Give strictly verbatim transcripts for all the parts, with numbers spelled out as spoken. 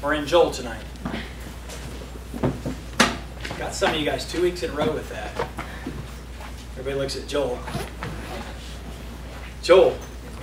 We're in Joel tonight. Got some of you guys two weeks in a row with that. Everybody looks at Joel. Joel.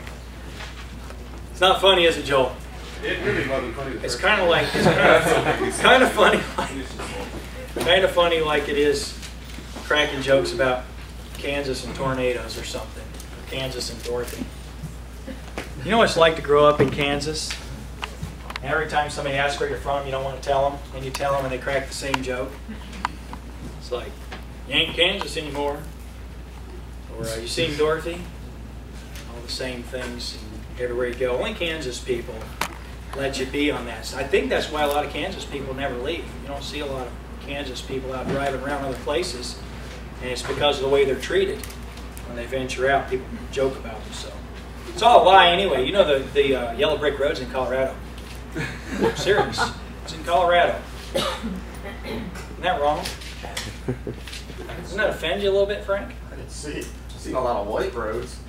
It's not funny, is it, Joel? It really wasn't funny. It's kind of like it's kind of, kind of funny, like, kind of funny like it is cracking jokes about Kansas and tornadoes or something. Or Kansas and Dorothy. You know what it's like to grow up in Kansas? And every time somebody asks where you're from, you don't want to tell them, and you tell them, and they crack the same joke. It's like, you ain't Kansas anymore. Or uh, you seen Dorothy? All the same things everywhere you go. Only Kansas people let you be on that. I think that's why a lot of Kansas people never leave. You don't see a lot of Kansas people out driving around other places, and it's because of the way they're treated. When they venture out, people joke about them. So it's all a lie anyway. You know the, the uh, yellow brick road's in Colorado. I'm serious. It's in Colorado. Isn't that wrong? Doesn't that offend you a little bit, Frank? I didn't see it. I've seen a lot of white roads.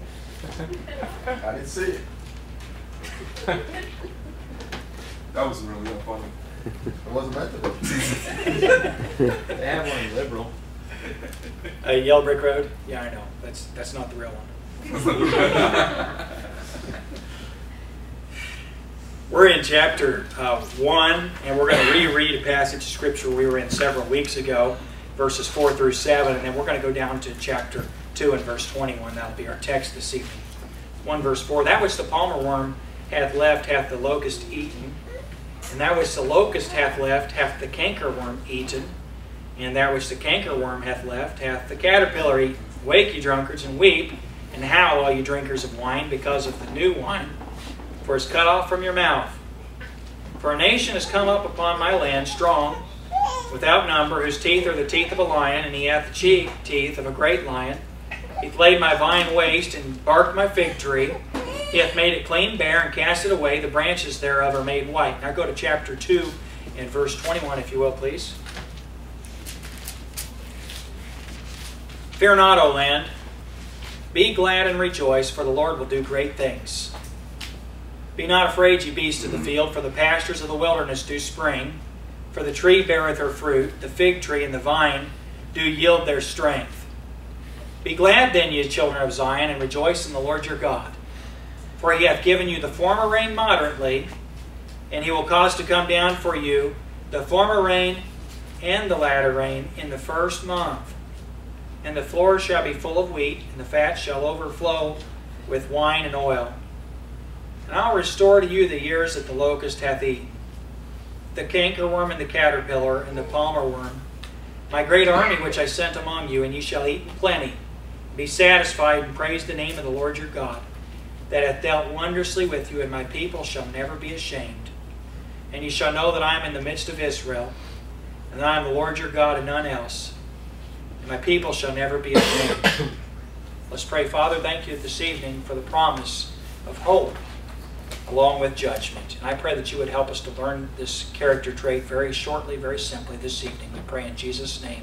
I didn't see it. That wasn't really that funny. It wasn't meant to be. They have one in Liberal. A yellow brick road? Yeah, I know. That's that's not the real one. We're in chapter uh, one, and we're going to reread a passage of Scripture we were in several weeks ago, verses four through seven, and then we're going to go down to chapter two and verse twenty-one. That'll be our text this evening. one verse four, that which the palmer worm hath left hath the locust eaten, and that which the locust hath left hath the cankerworm eaten, and that which the cankerworm hath left hath the caterpillar eaten. Wake, ye drunkards, and weep, and howl, all you drinkers of wine, because of the new wine, for it is cut off from your mouth. For a nation has come up upon my land, strong, without number, whose teeth are the teeth of a lion, and he hath the cheek teeth of a great lion. He hath laid my vine waste, and barked my fig tree. He hath made it clean bare, and cast it away. The branches thereof are made white. Now go to chapter two and verse twenty-one, if you will, please. Fear not, O land. Be glad and rejoice, for the Lord will do great things. Be not afraid, ye beasts of the field, for the pastures of the wilderness do spring. For the tree beareth her fruit, the fig tree and the vine do yield their strength. Be glad then, ye children of Zion, and rejoice in the Lord your God. For he hath given you the former rain moderately, and he will cause to come down for you the former rain and the latter rain in the first month. And the floors shall be full of wheat, and the fat shall overflow with wine and oil. And I'll restore to you the years that the locust hath eaten, the cankerworm and the caterpillar and the palmer worm, my great army which I sent among you, and ye shall eat in plenty. Be satisfied and praise the name of the Lord your God, that hath dealt wondrously with you, and my people shall never be ashamed. And ye shall know that I am in the midst of Israel, and that I am the Lord your God and none else. And my people shall never be ashamed. Let's pray. Father, thank you this evening for the promise of hope along with judgment. And I pray that you would help us to learn this character trait very shortly, very simply this evening. We pray in Jesus' name.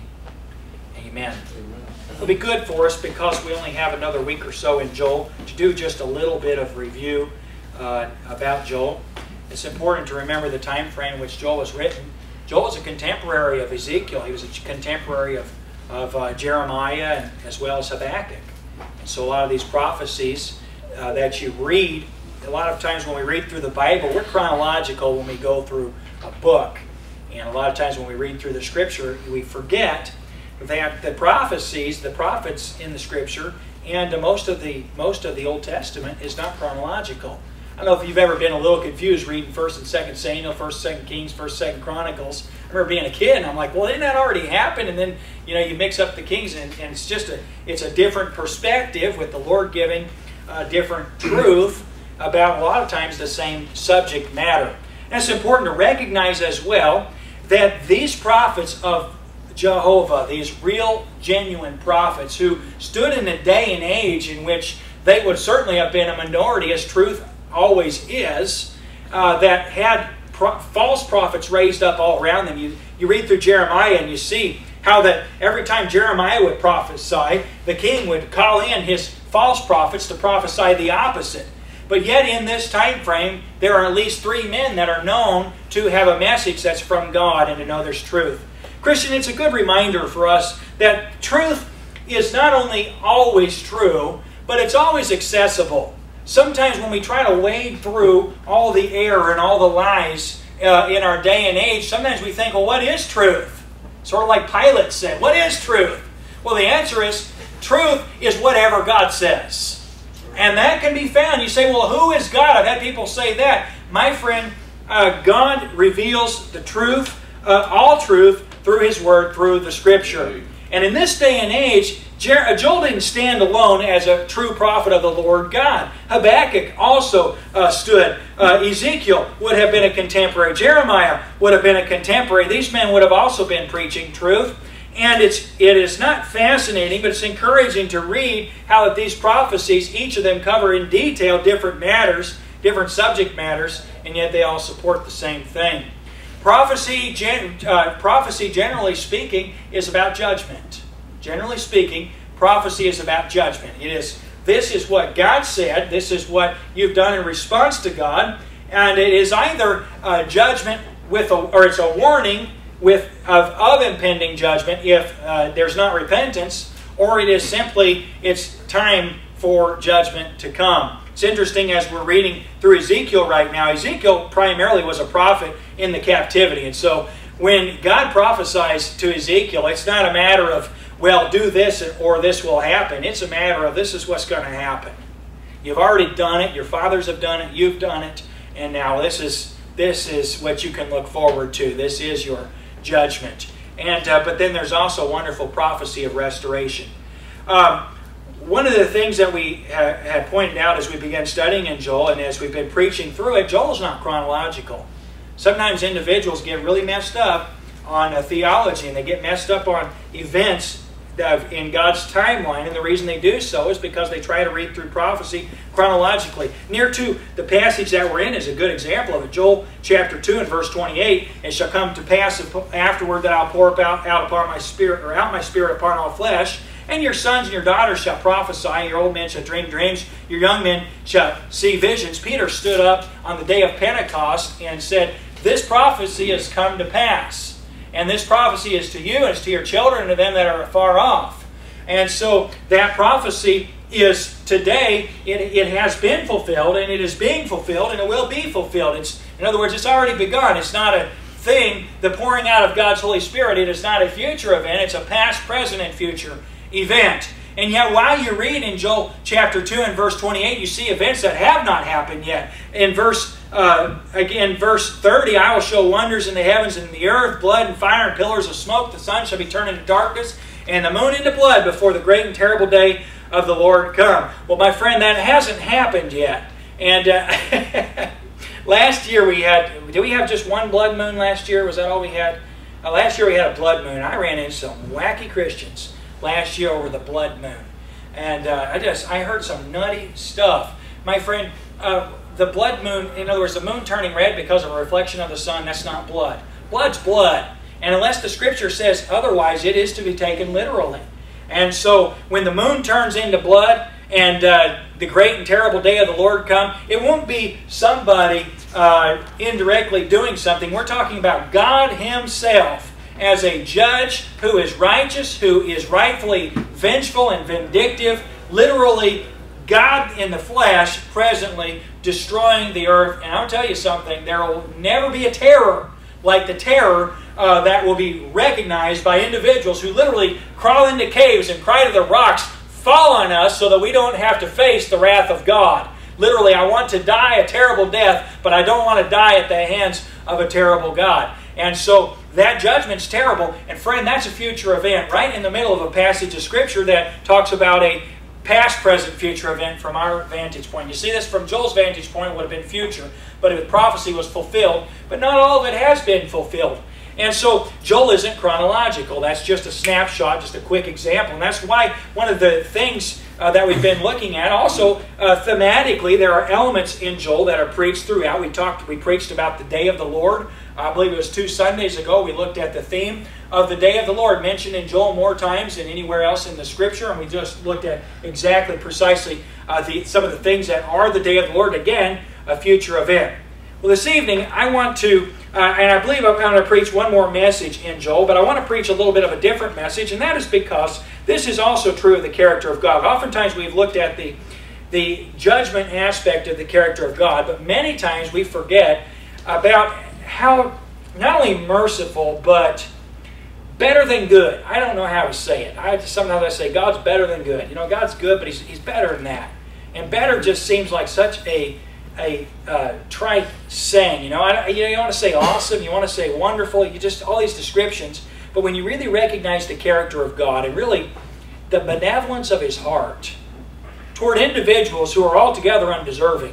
Amen. Amen. It'll be good for us because we only have another week or so in Joel to do just a little bit of review uh, about Joel. It's important to remember the time frame in which Joel was written. Joel was a contemporary of Ezekiel. He was a contemporary of, of uh, Jeremiah and, as well as Habakkuk. And so a lot of these prophecies uh, that you read, a lot of times when we read through the Bible, we're chronological when we go through a book. And a lot of times when we read through the Scripture, we forget that the prophecies, the prophets in the Scripture, and most of the most of the Old Testament is not chronological. I don't know if you've ever been a little confused reading First and Second Samuel, First, Second Kings, First, Second Chronicles. I remember being a kid, and I'm like, well, didn't that already happen? And then you know you mix up the kings, and, and it's just a it's a different perspective with the Lord giving a different truth about a lot of times the same subject matter. And it's important to recognize as well that these prophets of Jehovah, these real, genuine prophets who stood in a day and age in which they would certainly have been a minority, as truth always is, uh, that had pro false prophets raised up all around them. You, you read through Jeremiah and you see how that every time Jeremiah would prophesy, the king would call in his false prophets to prophesy the opposite. But yet in this time frame, there are at least three men that are known to have a message that's from God and to know there's truth. Christian, it's a good reminder for us that truth is not only always true, but it's always accessible. Sometimes when we try to wade through all the error and all the lies uh, in our day and age, sometimes we think, well, what is truth? Sort of like Pilate said, what is truth? Well, the answer is, truth is whatever God says. And that can be found. You say, well, who is God? I've had people say that. My friend, uh, God reveals the truth, uh, all truth, through His Word, through the Scripture. And in this day and age, Joel didn't stand alone as a true prophet of the Lord God. Habakkuk also uh, stood. Uh, Ezekiel would have been a contemporary. Jeremiah would have been a contemporary. These men would have also been preaching truth. And it's, it is not fascinating, but it's encouraging to read how that these prophecies, each of them cover in detail different matters, different subject matters, and yet they all support the same thing. Prophecy, gen, uh, prophecy, generally speaking, is about judgment. Generally speaking, prophecy is about judgment. It is, this is what God said, this is what you've done in response to God, and it is either a judgment with, a, or it's a warning with of, of impending judgment if uh, there's not repentance, or it is simply it's time for judgment to come. It's interesting as we're reading through Ezekiel right now. Ezekiel primarily was a prophet in the captivity, and so when God prophesies to Ezekiel, it's not a matter of, well, do this or this will happen. It's a matter of this is what's going to happen. You've already done it. Your fathers have done it. You've done it, and now this is this is what you can look forward to. This is your judgment. And uh, but then there's also wonderful prophecy of restoration. Um, one of the things that we ha had pointed out as we began studying in Joel and as we've been preaching through it, Joel's not chronological. Sometimes individuals get really messed up on uh, theology, and they get messed up on events in God's timeline, and the reason they do so is because they try to read through prophecy chronologically. Near to the passage that we're in is a good example of it. Joel chapter two and verse twenty-eight, "It shall come to pass afterward that I'll pour out, out upon my spirit, or out my spirit upon all flesh, and your sons and your daughters shall prophesy, your old men shall dream dreams, your young men shall see visions." Peter stood up on the day of Pentecost and said, "This prophecy has come to pass. And this prophecy is to you, and it's to your children, and to them that are far off." And so that prophecy is today, it, it has been fulfilled, and it is being fulfilled, and it will be fulfilled. It's, in other words, it's already begun. It's not a thing, the pouring out of God's Holy Spirit. It is not a future event. It's a past, present, and future event. And yet while you read in Joel chapter two and verse twenty-eight, you see events that have not happened yet. In verse Uh, again, verse thirty, "I will show wonders in the heavens and in the earth, blood and fire and pillars of smoke. The sun shall be turned into darkness, and the moon into blood before the great and terrible day of the Lord come." Well, my friend, that hasn't happened yet. And uh, last year we had, did we have just one blood moon last year? Was that all we had? Uh, last year we had a blood moon. I ran into some wacky Christians last year over the blood moon. And uh, I just, I heard some nutty stuff. My friend, uh, the blood moon, in other words, the moon turning red because of a reflection of the sun, that's not blood. Blood's blood. And unless the Scripture says otherwise, it is to be taken literally. And so when the moon turns into blood and uh, the great and terrible day of the Lord come, it won't be somebody uh, indirectly doing something. We're talking about God Himself as a judge who is righteous, who is rightfully vengeful and vindictive, literally God in the flesh presently destroying the earth. And I'll tell you something, there will never be a terror like the terror uh, that will be recognized by individuals who literally crawl into caves and cry to the rocks, "Fall on us so that we don't have to face the wrath of God." Literally, I want to die a terrible death, but I don't want to die at the hands of a terrible God. And so that judgment's terrible. And friend, that's a future event right in the middle of a passage of Scripture that talks about a past, present, future event from our vantage point. You see this from Joel's vantage point, it would have been future, but if prophecy was fulfilled, but not all of it has been fulfilled. And so Joel isn't chronological. That's just a snapshot, just a quick example. And that's why one of the things uh, that we've been looking at. Also, uh, thematically, there are elements in Joel that are preached throughout. We talked, we preached about the day of the Lord. I believe it was two Sundays ago. We looked at the theme of the day of the Lord, mentioned in Joel more times than anywhere else in the Scripture, and we just looked at exactly, precisely uh, the, some of the things that are the day of the Lord. Again, a future event. Well, this evening I want to, uh, and I believe I'm going to preach one more message in Joel, but I want to preach a little bit of a different message, and that is because this is also true of the character of God. Oftentimes we've looked at the, the judgment aspect of the character of God, but many times we forget about how not only merciful, but better than good. I don't know how to say it. I, sometimes I say God's better than good. You know, God's good, but He's, he's better than that. And better just seems like such a a uh, trite saying. You know, I, you know, you want to say awesome, you want to say wonderful, you just all these descriptions. But when you really recognize the character of God and really the benevolence of His heart toward individuals who are altogether undeserving.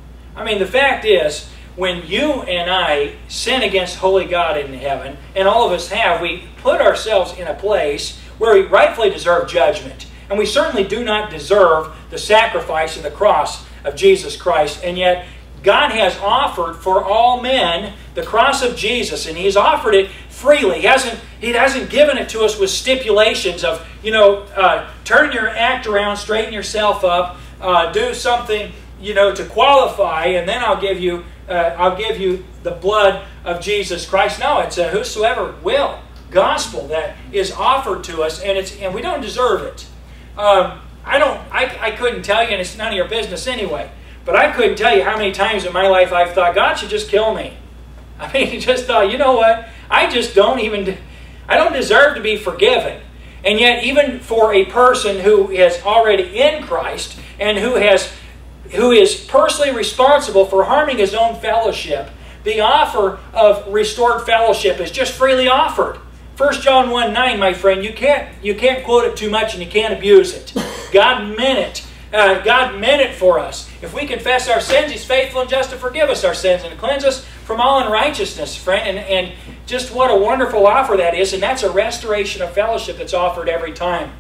I mean, the fact is, when you and I sin against holy God in heaven, and all of us have, we put ourselves in a place where we rightfully deserve judgment. And we certainly do not deserve the sacrifice of the cross of Jesus Christ. And yet, God has offered for all men the cross of Jesus, and He's offered it freely. He hasn't, he hasn't given it to us with stipulations of, you know, uh, turn your act around, straighten yourself up, uh, do something, you know, to qualify, and then I'll give you, uh, I'll give you the blood of Jesus Christ. No, it's a whosoever will gospel that is offered to us, and it's and we don't deserve it. Um, I don't. I, I couldn't tell you, and it's none of your business anyway. But I couldn't tell you how many times in my life I've thought God should just kill me. I mean, you just thought, you know what? I just don't even. I don't deserve to be forgiven. And yet, even for a person who is already in Christ and who has, who is personally responsible for harming his own fellowship, the offer of restored fellowship is just freely offered. First John one nine, my friend, you can't, you can't quote it too much and you can't abuse it. God meant it. Uh, God meant it for us. If we confess our sins, He's faithful and just to forgive us our sins and to cleanse us from all unrighteousness, friend. And, and just what a wonderful offer that is. And that's a restoration of fellowship that's offered every time.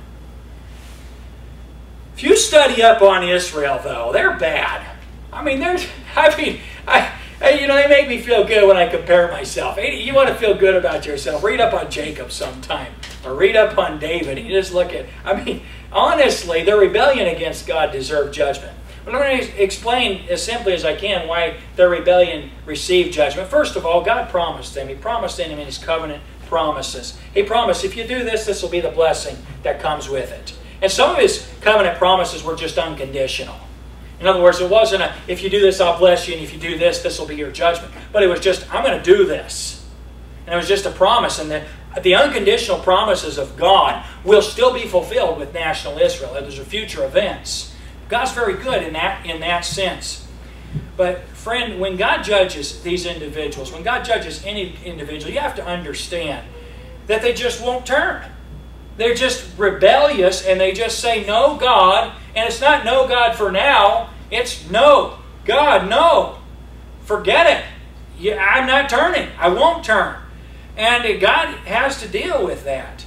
If you study up on Israel, though, they're bad. I mean, they're, I mean, I... You know, they make me feel good when I compare myself. You want to feel good about yourself, read up on Jacob sometime. Or read up on David. And you just look at, I mean, honestly, their rebellion against God deserved judgment. But I'm going to explain as simply as I can why their rebellion received judgment. First of all, God promised them. He promised them in His covenant promises. He promised, if you do this, this will be the blessing that comes with it. And some of His covenant promises were just unconditional. In other words, it wasn't a, if you do this, I'll bless you, and if you do this, this will be your judgment. But it was just, I'm going to do this. And it was just a promise. And the, the unconditional promises of God will still be fulfilled with national Israel. Those are future events. God's very good in that, in that sense. But friend, when God judges these individuals, when God judges any individual, you have to understand that they just won't turn. They're just rebellious, and they just say, no, God. And it's not no, God, for now. It's no, God, no. Forget it. Yeah, I'm not turning. I won't turn. And God has to deal with that.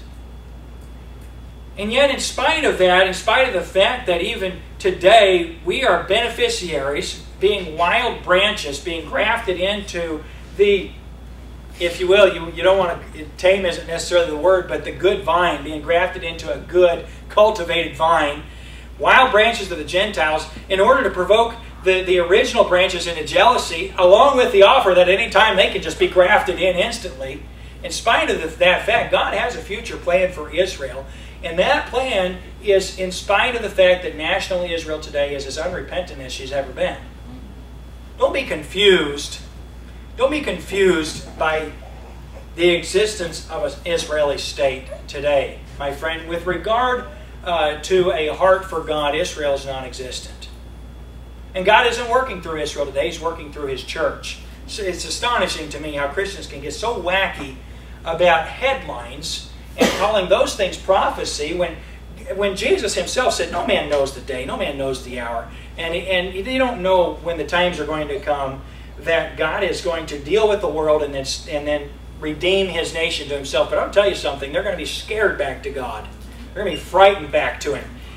And yet, in spite of that, in spite of the fact that even today we are beneficiaries, being wild branches, being grafted into the, if you will, you, you don't want to, tame isn't necessarily the word, but the good vine, being grafted into a good, cultivated vine, wild branches of the Gentiles, in order to provoke the, the original branches into jealousy, along with the offer that any time they can just be grafted in instantly. In spite of the, that fact, God has a future plan for Israel, and that plan is in spite of the fact that national Israel today is as unrepentant as she's ever been. Don't be confused. Don't be confused by the existence of an Israeli state today, my friend. With regard uh, to a heart for God, Israel is non-existent. And God isn't working through Israel today. He's working through His church. So it's astonishing to me how Christians can get so wacky about headlines and calling those things prophecy when, when Jesus Himself said, no man knows the day, no man knows the hour. And, and you don't know when the times are going to come that God is going to deal with the world and then, and then redeem His nation to Himself. But I'll tell you something, they're going to be scared back to God. They're going to be frightened back to Him.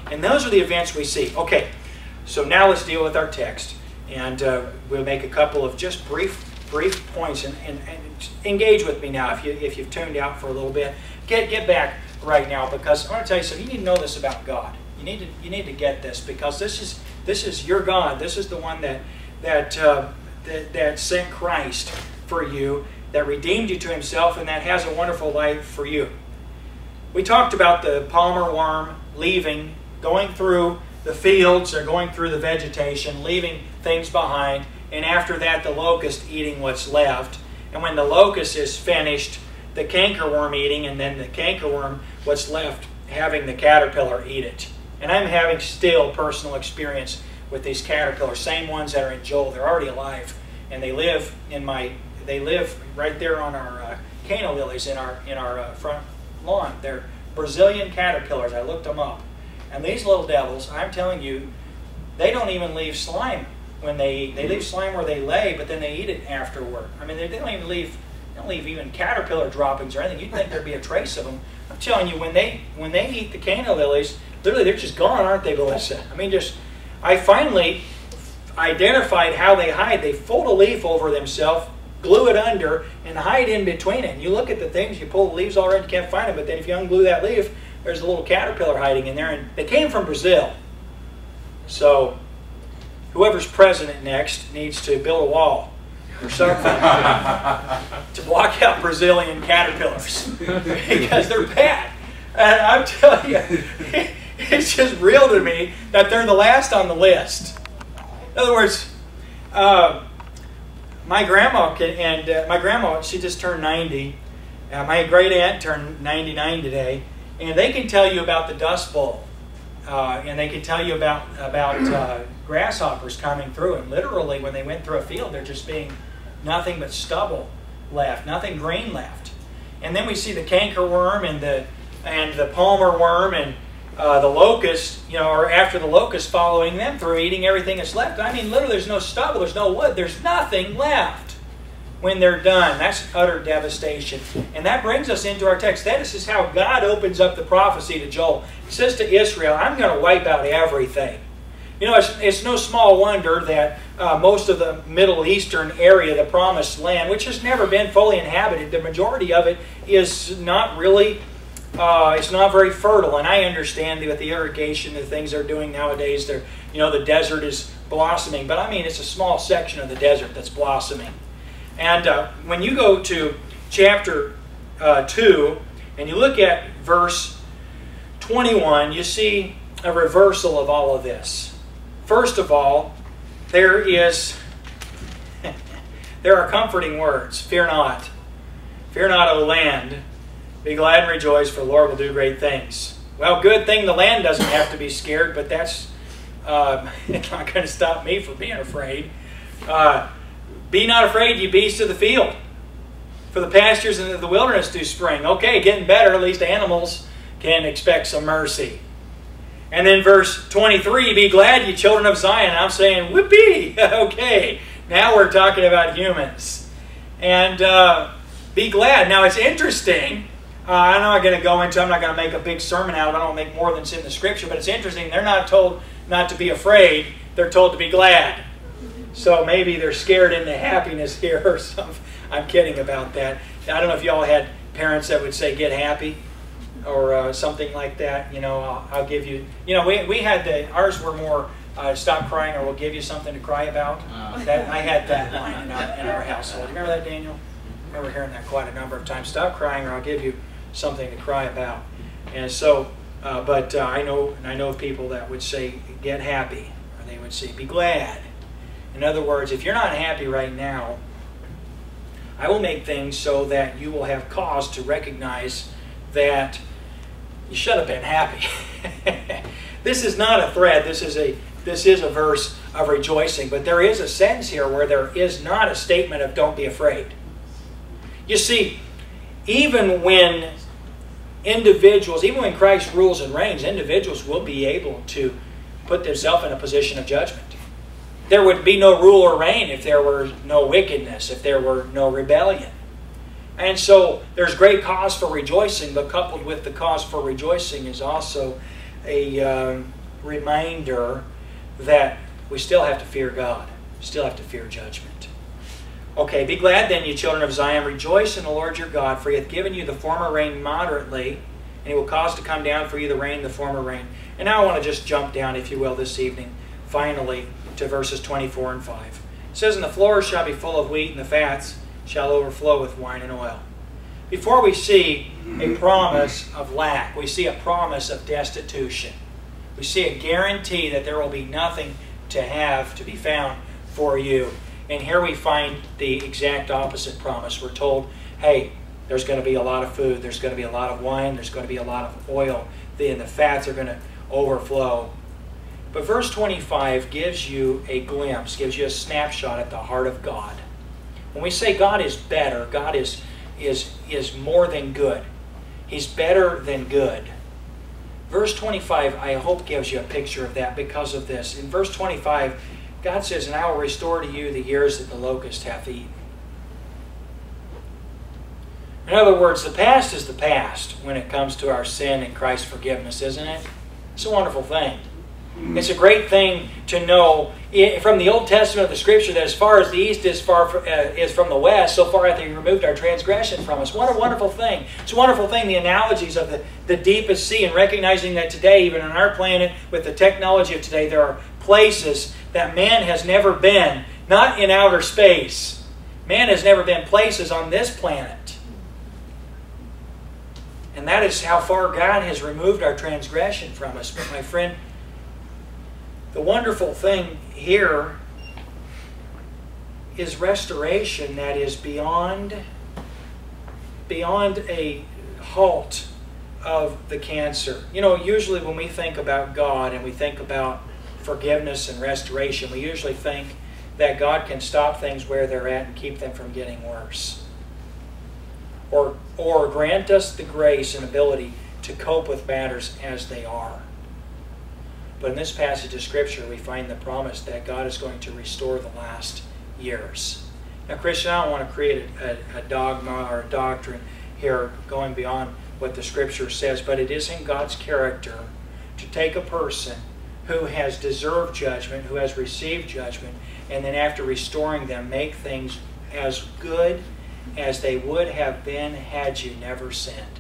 And those are the events we see. Okay, so now let's deal with our text. And uh, we'll make a couple of just brief brief points. And, and, and engage with me now if, you, if you've tuned out for a little bit. Get, get back right now, because I want to tell you something. You need to know this about God. You need to, you need to get this, because this is, this is your God. This is the one that, that, uh, that, that sent Christ for you, that redeemed you to himself, and that has a wonderful life for you. We talked about the palmer worm leaving, going through the fields or going through the vegetation, leaving things behind, and after that the locust eating what's left. And when the locust is finished, the cankerworm eating, and then the cankerworm, what's left, having the caterpillar eat it. And I'm having still personal experience with these caterpillars, same ones that are in Joel. They're already alive, and they live in my, they live right there on our uh, canna lilies in our in our uh, front lawn. They're Brazilian caterpillars. I looked them up, and these little devils, I'm telling you, they don't even leave slime when they eat. They leave slime where they lay, but then they eat it afterward. I mean, they, they don't even leave. They don't leave even caterpillar droppings or anything. You'd think there'd be a trace of them. I'm telling you, when they when they eat the canna lilies, literally they're just gone, aren't they, Melissa? I mean, just I finally identified how they hide. They fold a leaf over themselves, glue it under, and hide in between it. And you look at the things, you pull the leaves already, you can't find them. But then if you unglue that leaf, there's a little caterpillar hiding in there. And they came from Brazil. So whoever's president next needs to build a wall or something to block out Brazilian caterpillars, because they're bad. And I'm telling you, it's just real to me that they're the last on the list. In other words, uh, my grandma can, and uh, my grandma, she just turned ninety. Uh, my great aunt turned ninety-nine today, and they can tell you about the Dust Bowl, uh, and they can tell you about about uh, grasshoppers coming through. And literally, when they went through a field, there just being nothing but stubble left, nothing green left. And then we see the cankerworm and the and the palmer worm and uh, the locust, you know, or after the locust following them through, eating everything that's left. I mean, literally, there's no stubble, there's no wood, there's nothing left when they're done. That's utter devastation. And that brings us into our text. That is how God opens up the prophecy to Joel. He says to Israel, I'm going to wipe out everything. You know, it's, it's no small wonder that uh, most of the Middle Eastern area, the Promised Land, which has never been fully inhabited, the majority of it is not really, uh, it's not very fertile. And I understand that with the irrigation, the things they're doing nowadays, they're, you know, the desert is blossoming. But I mean, it's a small section of the desert that's blossoming. And uh, when you go to chapter uh, two, and you look at verse twenty-one, you see a reversal of all of this. First of all, there is, there are comforting words. Fear not. Fear not, O land. Be glad and rejoice, for the Lord will do great things. Well, good thing the land doesn't have to be scared, but that's uh, not going to stop me from being afraid. Uh, Be not afraid, ye beasts of the field, for the pastures and the wilderness do spring. Okay, getting better. At least animals can expect some mercy. And then verse twenty-three, be glad, ye children of Zion. I'm saying, whoopee! Okay, now we're talking about humans. And uh, be glad. Now, it's interesting. Uh, I'm not going to go into, I'm not going to make a big sermon out of it. I don't make more than it's in the Scripture. But it's interesting. They're not told not to be afraid. They're told to be glad. So maybe they're scared into happiness here or something. I'm kidding about that. I don't know if y'all had parents that would say, get happy, or uh, something like that. You know, I'll, I'll give you, you know, we, we had the, ours were more, uh, stop crying or we'll give you something to cry about. Uh, that, I had that line in our, in our household. You remember that, Daniel? I remember hearing that quite a number of times. Stop crying or I'll give you something to cry about. And so, uh, but uh, I know, and I know of people that would say, get happy, or they would say, be glad. In other words, if you're not happy right now, I will make things so that you will have cause to recognize that you should have been happy. This is not a thread. This is a this is a verse of rejoicing. But there is a sense here where there is not a statement of don't be afraid. You see, even when individuals, even when Christ rules and reigns, individuals will be able to put themselves in a position of judgment. There would be no rule or reign if there were no wickedness, if there were no rebellion. And so there's great cause for rejoicing, but coupled with the cause for rejoicing is also a, uh, reminder that we still have to fear God. Still have to fear judgment. Okay, be glad then, you children of Zion. Rejoice in the Lord your God, for he hath given you the former rain moderately, and he will cause to come down for you the rain, the former rain. And now I want to just jump down, if you will, this evening, finally, to verses twenty-four and five. It says, and the floors shall be full of wheat, and the fats shall overflow with wine and oil. Before we see a promise of lack, we see a promise of destitution. We see a guarantee that there will be nothing to have to be found for you. And here we find the exact opposite promise. We're told, hey, there's going to be a lot of food, there's going to be a lot of wine, there's going to be a lot of oil, and the fats are going to overflow. But verse twenty-five gives you a glimpse, gives you a snapshot at the heart of God. When we say God is better, God is, is, is more than good. He's better than good. Verse twenty-five, I hope, gives you a picture of that because of this. In verse twenty-five, God says, and I will restore to you the years that the locust hath eaten. In other words, the past is the past when it comes to our sin and Christ's forgiveness, isn't it? It's a wonderful thing. It's a great thing to know from the Old Testament of the Scripture that as far as the east is, far for, uh, is from the west, so far hath he removed our transgression from us. What a wonderful thing. It's a wonderful thing, the analogies of the, the deepest sea, and recognizing that today, even on our planet, with the technology of today, there are places that man has never been, not in outer space. Man has never been places on this planet. And that is how far God has removed our transgression from us. But my friend, the wonderful thing here is restoration that is beyond, beyond a halt of the cancer. You know, usually when we think about God and we think about forgiveness and restoration, we usually think that God can stop things where they're at and keep them from getting worse. Or, or grant us the grace and ability to cope with matters as they are. But in this passage of Scripture, we find the promise that God is going to restore the last years. Now, Christian, I don't want to create a, a, a dogma or a doctrine here going beyond what the Scripture says, but it is in God's character to take a person who has deserved judgment, who has received judgment, and then after restoring them, make things as good as they would have been had you never sinned.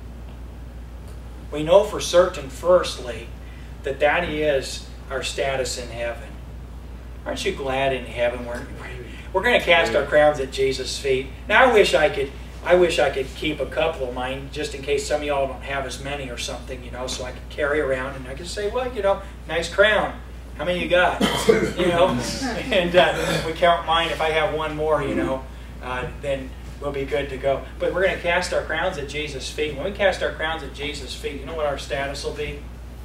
We know for certain, firstly, that that is our status in heaven. Aren't you glad in heaven we're, we're going to cast our crowns at Jesus' feet? Now I wish I could I wish I could keep a couple of mine just in case some of y'all don't have as many or something, you know, so I could carry around and I could say, well, you know, nice crown. How many you got? You know, and uh, we count mine. If I have one more, you know, uh, then we'll be good to go. But we're going to cast our crowns at Jesus' feet. When we cast our crowns at Jesus' feet, you know what our status will be?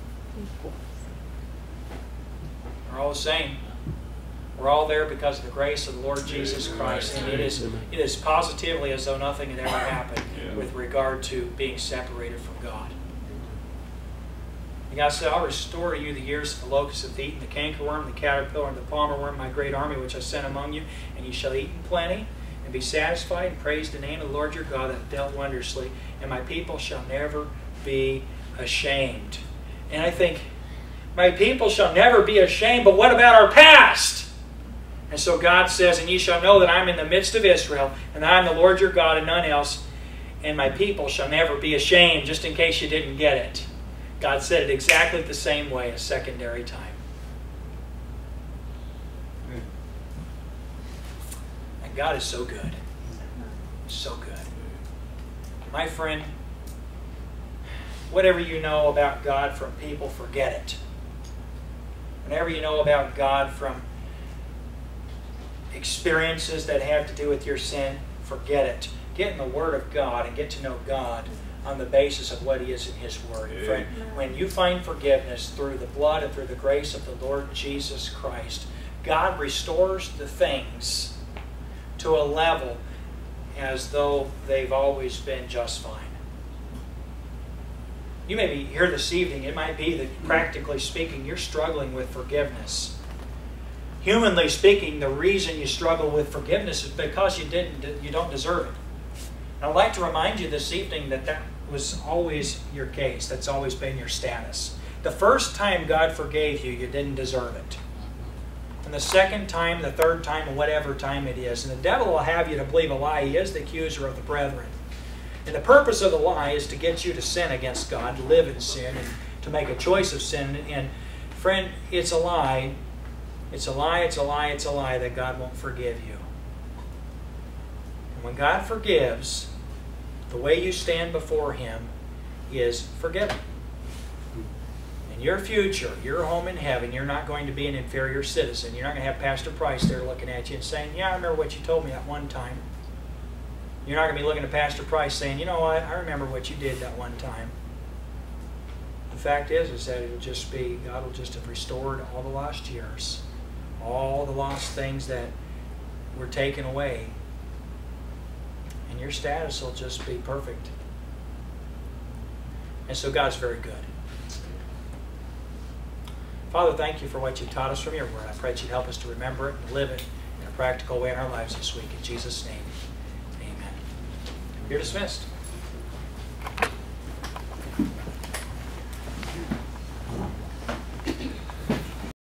We're all the same. We're all there because of the grace of the Lord Jesus Christ. And it is, it is positively as though nothing had ever happened with regard to being separated from God. And God said, I'll restore to you the years that the locust hath eaten, the cankerworm, the caterpillar, and the palmer worm, my great army which I sent among you. And ye shall eat in plenty, and be satisfied, and praise the name of the Lord your God that hath dealt wondrously. And my people shall never be ashamed. And I think, my people shall never be ashamed, but what about our past? And so God says, and ye shall know that I am in the midst of Israel, and that I am the Lord your God and none else, and my people shall never be ashamed, just in case you didn't get it. God said it exactly the same way a secondary time. And God is so good. So good. My friend, whatever you know about God from people, forget it. Whatever you know about God from experiences that have to do with your sin, forget it. Get in the Word of God and get to know God on the basis of what He is in His Word. And friend, when you find forgiveness through the blood and through the grace of the Lord Jesus Christ, God restores the things to a level as though they've always been just fine. You may be here this evening. It might be that, practically speaking, you're struggling with forgiveness. Humanly speaking, the reason you struggle with forgiveness is because you didn't, you don't deserve it. And I'd like to remind you this evening that that was always your case. That's always been your status. The first time God forgave you, you didn't deserve it. And the second time, the third time, or whatever time it is. And the devil will have you to believe a lie. He is the accuser of the brethren. And the purpose of the lie is to get you to sin against God, to live in sin, and to make a choice of sin. And friend, it's a lie. It's a lie, it's a lie, it's a lie that God won't forgive you. And when God forgives, the way you stand before Him is forgiven. In your future, your home in heaven, you're not going to be an inferior citizen. You're not going to have Pastor Price there looking at you and saying, yeah, I remember what you told me that one time. You're not going to be looking at Pastor Price saying, you know what, I remember what you did that one time. The fact is, is that it'll just be, God will just have restored all the lost years. All the lost things that were taken away. And your status will just be perfect. And so God's very good. Father, thank you for what you taught us from your word. I pray that you'd help us to remember it and live it in a practical way in our lives this week. In Jesus' name, amen. You're dismissed.